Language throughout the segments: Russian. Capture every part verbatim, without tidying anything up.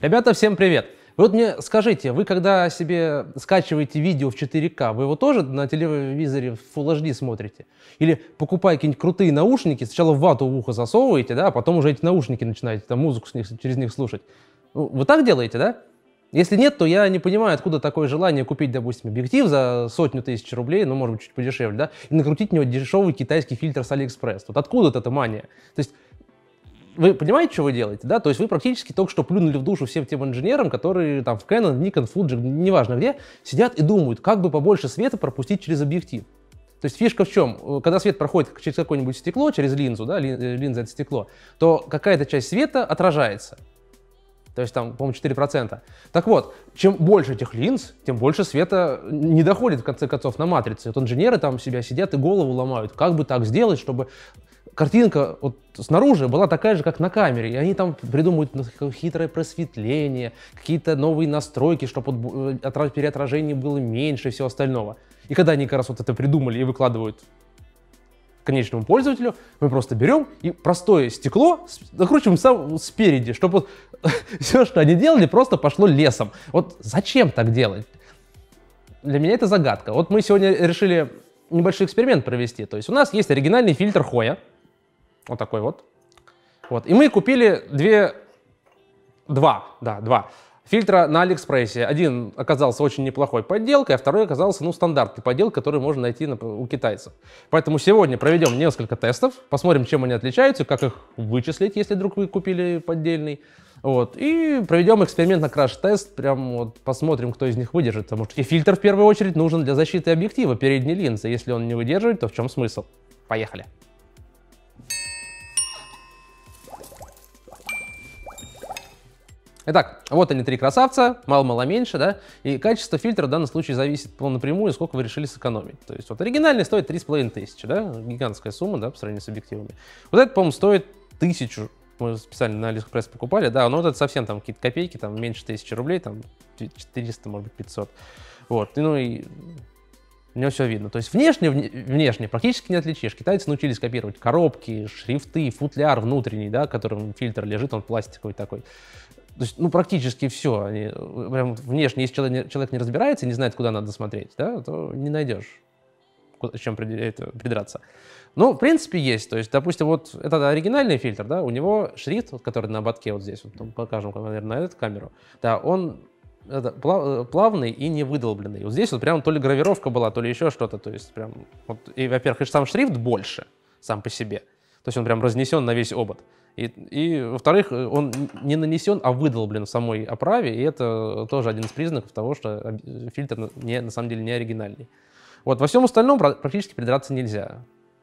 Ребята, всем привет! Вы вот мне скажите, вы когда себе скачиваете видео в четыре ка, вы его тоже на телевизоре в Full эйч ди смотрите? Или покупая какие-нибудь крутые наушники, сначала вату в ухо засовываете, да, а потом уже эти наушники начинаете там музыку с них, через них слушать? Ну, вы так делаете, да? Если нет, то я не понимаю, откуда такое желание купить, допустим, объектив за сотню тысяч рублей, ну, может быть, чуть подешевле, да, и накрутить в него дешевый китайский фильтр с Алиэкспресс. Вот откуда эта мания? То есть вы понимаете, что вы делаете, да? То есть вы практически только что плюнули в душу всем тем инженерам, которые там в Canon, Nikon, Fuji, неважно где, сидят и думают, как бы побольше света пропустить через объектив. То есть фишка в чем? Когда свет проходит через какое-нибудь стекло, через линзу, да, линза — это стекло, то какая-то часть света отражается. То есть там, по-моему, четыре процента. Так вот, чем больше этих линз, тем больше света не доходит, в конце концов, на матрице. Вот инженеры там себя сидят и голову ломают. Как бы так сделать, чтобы картинка вот снаружи была такая же, как на камере. И они там придумывают хитрое просветление, какие-то новые настройки, чтобы вот переотражение было меньше и всего остального. И когда они как раз вот это придумали и выкладывают конечному пользователю, мы просто берем и простое стекло накручиваем сам спереди, чтобы вот все, что они делали, просто пошло лесом. Вот зачем так делать? Для меня это загадка. Вот мы сегодня решили небольшой эксперимент провести. То есть у нас есть оригинальный фильтр Хоя, вот такой вот. Вот. И мы купили две, два, да, два фильтра на Алиэкспрессе. Один оказался очень неплохой подделкой, а второй оказался, ну, стандартной подделкой, которую можно найти на, у китайцев. Поэтому сегодня проведем несколько тестов, посмотрим, чем они отличаются, как их вычислить, если вдруг вы купили поддельный. Вот. И проведем эксперимент на краш-тест, прям вот посмотрим, кто из них выдержит. Потому что фильтр в первую очередь нужен для защиты объектива передней линзы. Если он не выдерживает, то в чем смысл? Поехали! Итак, вот они, три красавца, мало-мало меньше, да, и качество фильтра в данном случае зависит напрямую, сколько вы решили сэкономить. То есть вот оригинальный стоит три с половиной тысячи, да, гигантская сумма, да, по сравнению с объективами. Вот этот, по-моему, стоит тысячу, мы специально на Алиэкспресс покупали, да, но вот это совсем там какие-то копейки, там меньше тысячи рублей, там четыреста, может быть, пятьсот. Вот, и, ну и у него все видно. То есть внешне, внешне практически не отличишь. Китайцы научились копировать коробки, шрифты, футляр внутренний, да, которым фильтр лежит, он пластиковый такой. То есть, ну, практически все. Они, прям внешне, если человек, человек не разбирается и не знает, куда надо смотреть, да, то не найдешь, с чем придраться. Ну, в принципе, есть. То есть, допустим, вот этот оригинальный фильтр, да, у него шрифт, вот, который на ободке вот здесь, вот, покажем, наверное, на эту камеру, да, он это, плавный и не выдолбленный. Вот здесь вот прям то ли гравировка была, то ли еще что-то. То есть, прям, вот, и, во-первых, сам шрифт больше сам по себе. То есть он прям разнесен на весь обод. И, и во-вторых, он не нанесен, а выдолблен в самой оправе, и это тоже один из признаков того, что фильтр не, на самом деле не оригинальный. Вот, во всем остальном практически придраться нельзя.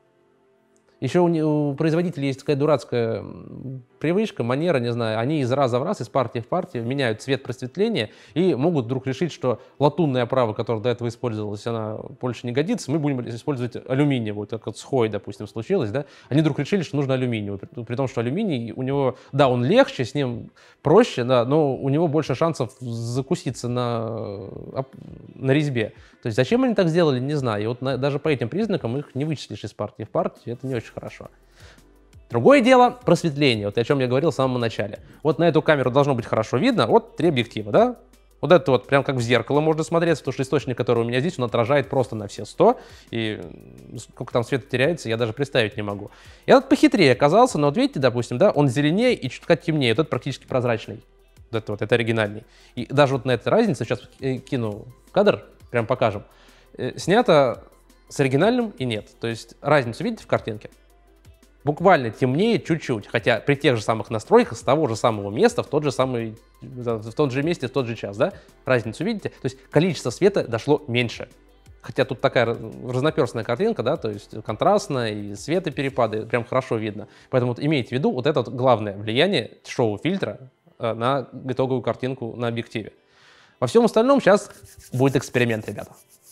Еще у, у производителей есть такая дурацкая привычка, манера, не знаю, они из раза в раз, из партии в партию меняют цвет просветления и могут вдруг решить, что латунная оправа, которая до этого использовалась, она больше не годится, мы будем использовать алюминиевую, вот как вот с Хой, допустим, случилось, да? Они вдруг решили, что нужно алюминиевую, при, при том, что алюминий у него, да, он легче, с ним проще, да, но у него больше шансов закуситься на, на резьбе. То есть зачем они так сделали, не знаю. И вот на, даже по этим признакам их не вычислишь из партии в партию, это не очень хорошо. Другое дело — просветление, вот о чем я говорил в самом начале. Вот на эту камеру должно быть хорошо видно, вот три объектива, да? Вот это вот прям как в зеркало можно смотреться, потому что источник, который у меня здесь, он отражает просто на все сто, и сколько там света теряется, я даже представить не могу. И этот похитрее оказался, но вот видите, допустим, да, он зеленее и чутка темнее, вот этот практически прозрачный. Вот это вот, это оригинальный. И даже вот на этой разнице, сейчас кину в кадр, прям покажем, снято с оригинальным и нет. То есть разницу видите в картинке? Буквально темнее чуть-чуть, хотя при тех же самых настройках с того же самого места в тот же самый, в том же месте в тот же час, да? Разницу видите? То есть количество света дошло меньше. Хотя тут такая разноперстная картинка, да, то есть контрастная, и светоперепады, прям хорошо видно. Поэтому вот имейте в виду вот это вот главное влияние шоу-фильтра на итоговую картинку на объективе. Во всем остальном сейчас будет эксперимент, ребята.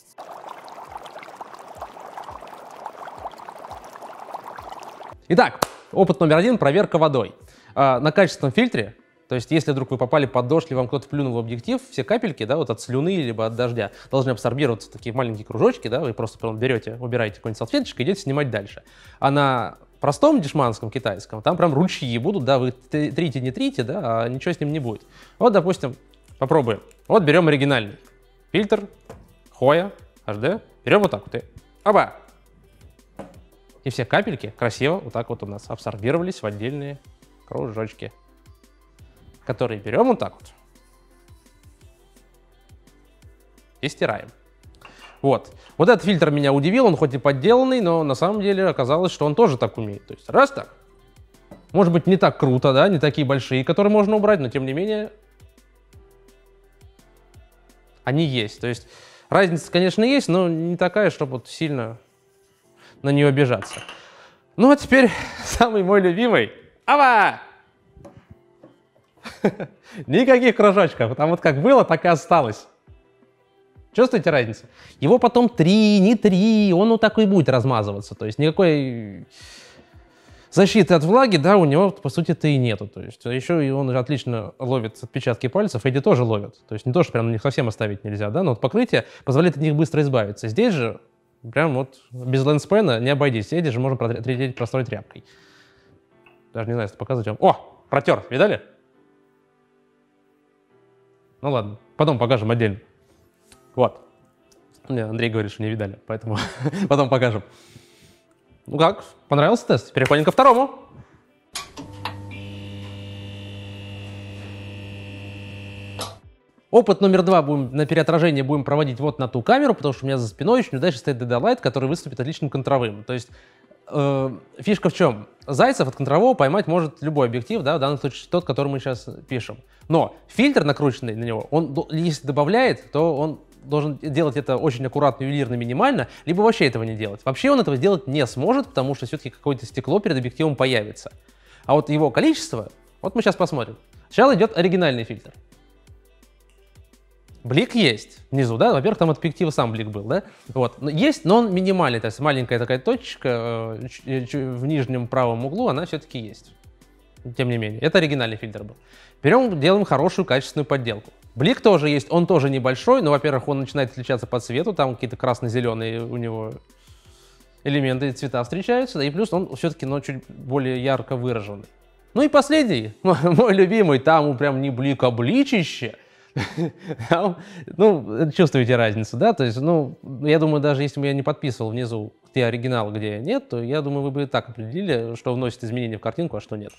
Итак, опыт номер один — проверка водой. А, на качественном фильтре, то есть если вдруг вы попали под дождь, или вам кто-то плюнул в объектив, все капельки, да, вот от слюны либо от дождя должны абсорбироваться в такие маленькие кружочки, да, вы просто потом берете, убираете какую-нибудь салфеточку и идете снимать дальше. А на простом дешманском китайском, там прям ручьи будут, да, вы трите, не трите, да, а ничего с ним не будет. Вот, допустим, попробуем. Вот берем оригинальный фильтр Hoya эйч ди, берем вот так вот и оба! И все капельки красиво вот так вот у нас абсорбировались в отдельные кружочки, которые берем вот так вот и стираем. Вот. Вот этот фильтр меня удивил, он хоть и подделанный, но на самом деле оказалось, что он тоже так умеет. То есть раз так. Может быть, не так круто, да, не такие большие, которые можно убрать, но тем не менее они есть. То есть разница, конечно, есть, но не такая, чтобы вот сильно на нее обижаться. Ну а теперь самый мой любимый. Ава! Никаких кружочков. Там вот как было, так и осталось. Чувствуете разницу? Его потом три, не три, он вот такой будет размазываться. То есть никакой защиты от влаги, да, у него, по сути-то и нету. То есть еще и он отлично ловит отпечатки пальцев, эти тоже ловят. То есть не то, что прям на них совсем оставить нельзя, да, но вот покрытие позволяет от них быстро избавиться. Здесь же прям вот без лэнспена не обойдись. Эти же можно протереть простой тряпкой. Даже не знаю, что показывать вам. О, протер, видали? Ну ладно, потом покажем отдельно. Вот. Мне Андрей говорит, что не видали, поэтому потом покажем. Ну как, понравился тест? Переходим ко второму. Опыт номер два будем, на переотражение будем проводить вот на ту камеру, потому что у меня за спиной очень удачно стоит ди ди Light, который выступит отличным контровым. То есть э, фишка в чем? Зайцев от контрового поймать может любой объектив, да, в данном случае тот, который мы сейчас пишем. Но фильтр, накрученный на него, он, если добавляет, то он должен делать это очень аккуратно, ювелирно, минимально, либо вообще этого не делать. Вообще он этого сделать не сможет, потому что все-таки какое-то стекло перед объективом появится. А вот его количество, вот мы сейчас посмотрим. Сначала идет оригинальный фильтр. Блик есть внизу, да, во-первых, там от объектива сам блик был, да, вот, но есть, но он минимальный, то есть маленькая такая точка э, в нижнем правом углу, она все-таки есть, тем не менее, это оригинальный фильтр был. Берем, делаем хорошую качественную подделку. Блик тоже есть, он тоже небольшой, но, во-первых, он начинает отличаться по цвету, там какие-то красно-зеленые у него элементы и цвета встречаются, да, и плюс он все-таки, ну, чуть более ярко выраженный. Ну и последний, мой любимый, там прям не блик, а бличище. Ну, чувствуете разницу, да? То есть, ну, я думаю, даже если бы я не подписывал внизу, где оригинал, где нет, то я думаю, вы бы и так определили, что вносит изменения в картинку, а что нет.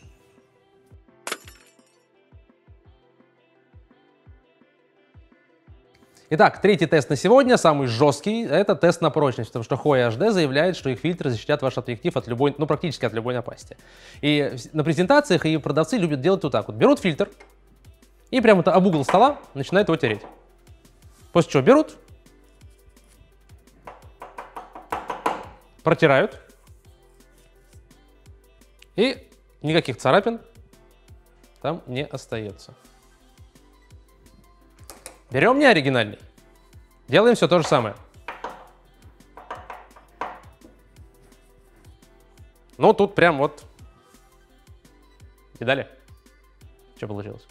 Итак, третий тест на сегодня, самый жесткий, это тест на прочность, потому что Hoya эйч ди заявляет, что их фильтры защитят ваш объектив от любой, ну, практически от любой напасти. И на презентациях и продавцы любят делать вот так вот. Берут фильтр, и прямо вот об угол стола начинают его тереть. После чего берут, протирают, и никаких царапин там не остается. Берем не оригинальный, делаем все то же самое. Ну, тут прям вот, видали, что получилось?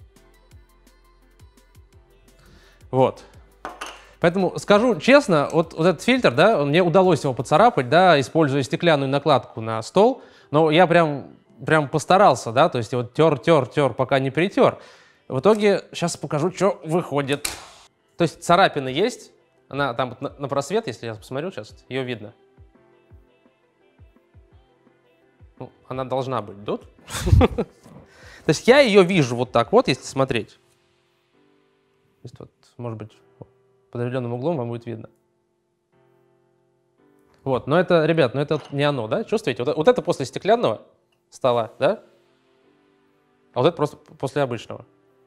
Вот. Поэтому скажу честно, вот, вот этот фильтр, да, мне удалось его поцарапать, да, используя стеклянную накладку на стол, но я прям, прям постарался, да, то есть вот тер, тер, тер, пока не притер. В итоге сейчас покажу, что выходит. То есть царапина есть, она там на, на просвет, если я посмотрю сейчас, ее видно. Ну, она должна быть тут. То есть я ее вижу вот так вот, если смотреть. Может быть, под определенным углом вам будет видно. Вот, но это, ребят, но это не оно, да? Чувствуете? Вот, вот это после стеклянного стола, да? А вот это просто после обычного.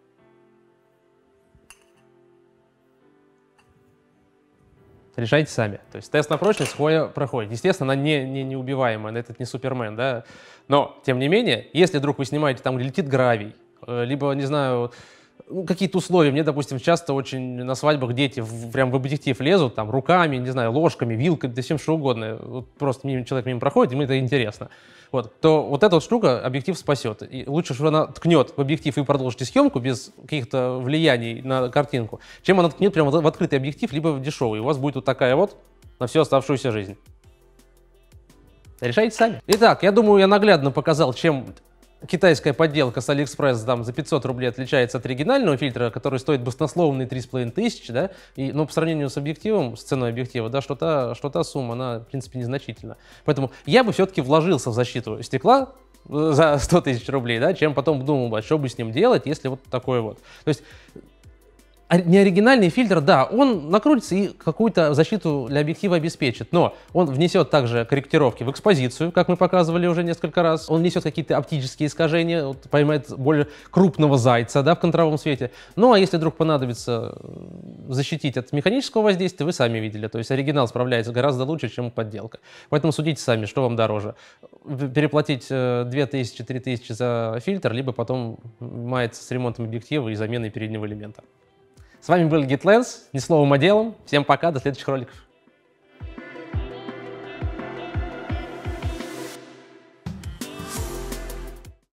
Решайте сами. То есть тест на прочность Hoya проходит. Естественно, она не, не неубиваемая, этот не Супермен, да? Но, тем не менее, если вдруг вы снимаете там, где летит гравий, либо, не знаю, ну, какие-то условия. Мне, допустим, часто очень на свадьбах дети в, прям в объектив лезут, там, руками, не знаю, ложками, вилкой, да всем что угодно. Вот просто мимо, человек мимо проходит, и мне это интересно. Вот, то вот эта вот штука объектив спасет. И лучше, что она ткнет в объектив и продолжите съемку без каких-то влияний на картинку, чем она ткнет прямо в открытый объектив, либо в дешевый. И у вас будет вот такая вот на всю оставшуюся жизнь. Решайте сами. Итак, я думаю, я наглядно показал, чем китайская подделка с AliExpress там, за пятьсот рублей отличается от оригинального фильтра, который стоит баснословные три с половиной тысячи, да, и, но по сравнению с объективом, с ценой объектива, да, что та, что та сумма, она, в принципе, незначительна. Поэтому я бы все-таки вложился в защиту стекла за сто тысяч рублей, да, чем потом думал бы, что бы с ним делать, если вот такое вот. То есть неоригинальный фильтр, да, он накрутится и какую-то защиту для объектива обеспечит, но он внесет также корректировки в экспозицию, как мы показывали уже несколько раз, он несет какие-то оптические искажения, вот, поймает более крупного зайца, да, в контровом свете. Ну, а если вдруг понадобится защитить от механического воздействия, вы сами видели, то есть оригинал справляется гораздо лучше, чем подделка. Поэтому судите сами, что вам дороже. Переплатить две тысячи — три тысячи за фильтр, либо потом маяться с ремонтом объектива и заменой переднего элемента. С вами был GitLens, не словом, а делом. Всем пока, до следующих роликов.